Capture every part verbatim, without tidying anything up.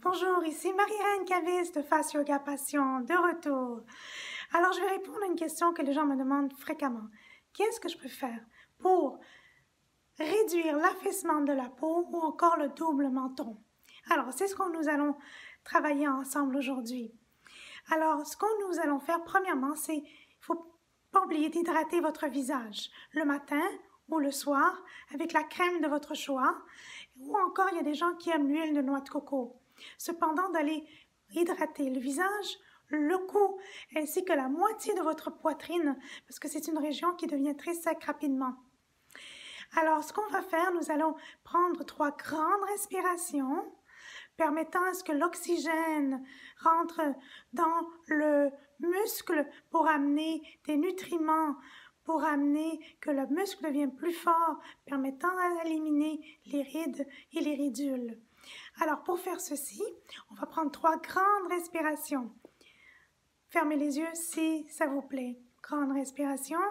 Bonjour, ici Marie-Reine Cavis de Face Yoga Passion, de retour. Alors, je vais répondre à une question que les gens me demandent fréquemment. Qu'est-ce que je peux faire pour réduire l'affaissement de la peau ou encore le double menton? Alors, c'est ce que nous allons travailler ensemble aujourd'hui. Alors, ce que nous allons faire, premièrement, c'est, il ne faut pas oublier d'hydrater votre visage le matin ou le soir avec la crème de votre choix, ou encore il y a des gens qui aiment l'huile de noix de coco. Cependant, d'aller hydrater le visage, le cou, ainsi que la moitié de votre poitrine, parce que c'est une région qui devient très sec rapidement. Alors, ce qu'on va faire, nous allons prendre trois grandes respirations, permettant à ce que l'oxygène rentre dans le muscle pour amener des nutriments, pour amener que le muscle devienne plus fort, permettant d'éliminer les rides et les ridules. Alors, pour faire ceci, on va prendre trois grandes respirations. Fermez les yeux si ça vous plaît. Grande respiration.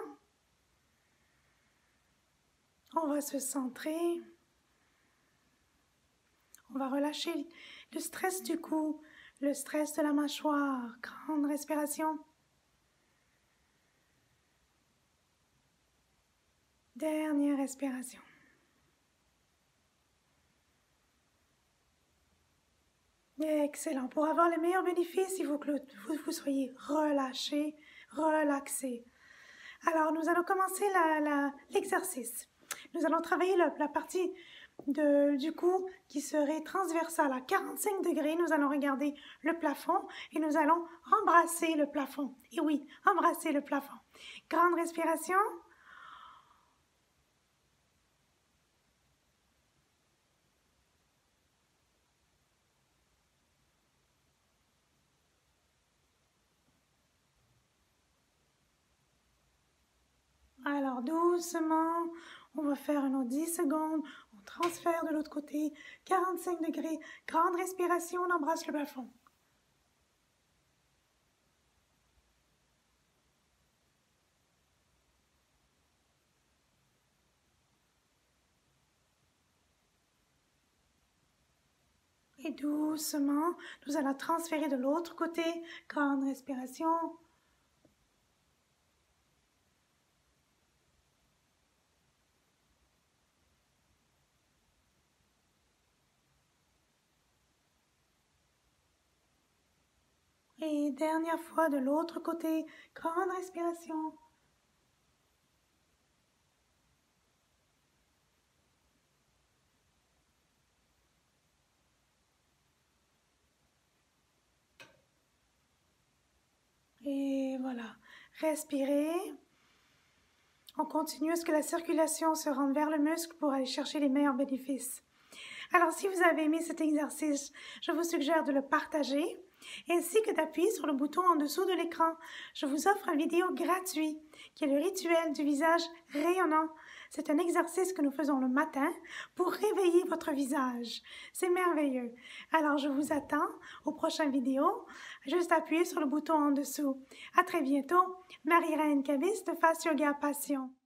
On va se centrer. On va relâcher le stress du cou, le stress de la mâchoire. Grande respiration. Dernière respiration. Excellent. Pour avoir les meilleurs bénéfices, il faut que vous, vous soyez relâché, relaxé. Alors, nous allons commencer l'exercice. Nous allons travailler la, la partie de, du cou qui serait transversale à quarante-cinq degrés. Nous allons regarder le plafond et nous allons embrasser le plafond. Et oui, embrasser le plafond. Grande respiration. Alors, doucement, on va faire une autre dix secondes. On transfère de l'autre côté, quarante-cinq degrés. Grande respiration, on embrasse le plafond. Et doucement, nous allons transférer de l'autre côté. Grande respiration. Et dernière fois de l'autre côté, grande respiration. Et voilà, respirez. On continue à ce que la circulation se rende vers le muscle pour aller chercher les meilleurs bénéfices. Alors, si vous avez aimé cet exercice, je vous suggère de le partager, ainsi que d'appuyer sur le bouton en dessous de l'écran. Je vous offre une vidéo gratuite qui est le rituel du visage rayonnant. C'est un exercice que nous faisons le matin pour réveiller votre visage. C'est merveilleux. Alors, je vous attends aux prochaines vidéos. Juste appuyer sur le bouton en dessous. À très bientôt. Marie-Reine Cavis de Face Yoga Passion.